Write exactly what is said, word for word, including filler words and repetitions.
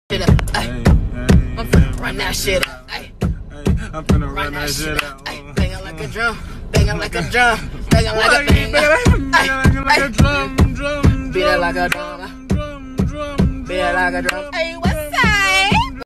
shit up. Ay, I'm finna run that shit up. Ay, I'm finna run that shit up. Ay, banging like a drum, banging like a drum, banging like a bang. Banging like a drum, drum, Beat it like a drum, drum, drum, drum. beat it like a drum. Hey, what's